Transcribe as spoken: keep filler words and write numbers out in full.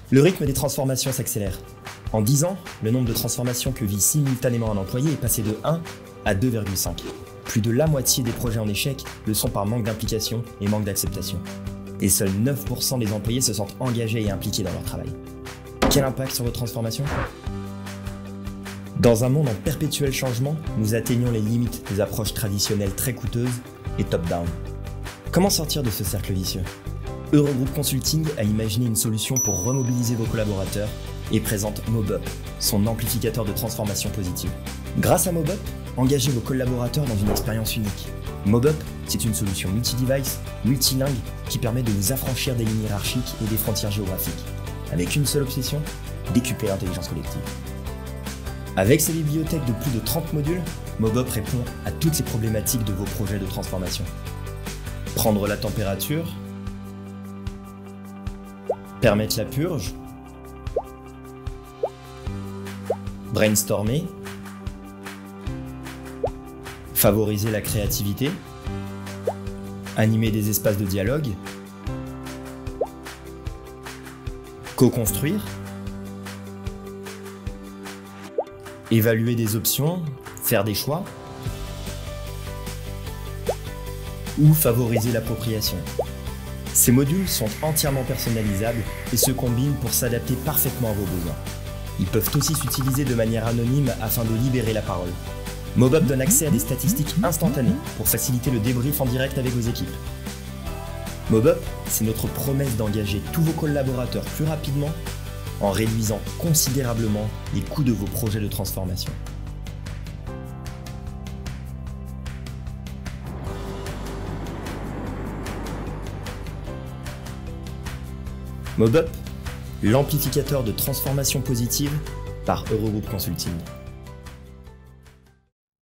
Le rythme des transformations s'accélère. En dix ans, le nombre de transformations que vit simultanément un employé est passé de un à deux virgule cinq. Plus de la moitié des projets en échec le sont par manque d'implication et manque d'acceptation. Et seuls neuf pour cent des employés se sentent engagés et impliqués dans leur travail. Quel impact sur votre transformation ? Dans un monde en perpétuel changement, nous atteignons les limites des approches traditionnelles très coûteuses et top-down. Comment sortir de ce cercle vicieux ? Eurogroup Consulting a imaginé une solution pour remobiliser vos collaborateurs et présente MobeUp, son amplificateur de transformation positive. Grâce à MobeUp, engagez vos collaborateurs dans une expérience unique. MobeUp, c'est une solution multi-device, multilingue, qui permet de vous affranchir des lignes hiérarchiques et des frontières géographiques. Avec une seule obsession, décupler l'intelligence collective. Avec ses bibliothèques de plus de trente modules, MobeUp répond à toutes les problématiques de vos projets de transformation. Prendre la température, permettre la purge, brainstormer, favoriser la créativité, animer des espaces de dialogue, co-construire, évaluer des options, faire des choix, ou favoriser l'appropriation. Ces modules sont entièrement personnalisables et se combinent pour s'adapter parfaitement à vos besoins. Ils peuvent aussi s'utiliser de manière anonyme afin de libérer la parole. MobeUp donne accès à des statistiques instantanées pour faciliter le débrief en direct avec vos équipes. MobeUp, c'est notre promesse d'engager tous vos collaborateurs plus rapidement en réduisant considérablement les coûts de vos projets de transformation. MobeUp, l'amplificateur de transformation positive par Eurogroup Consulting.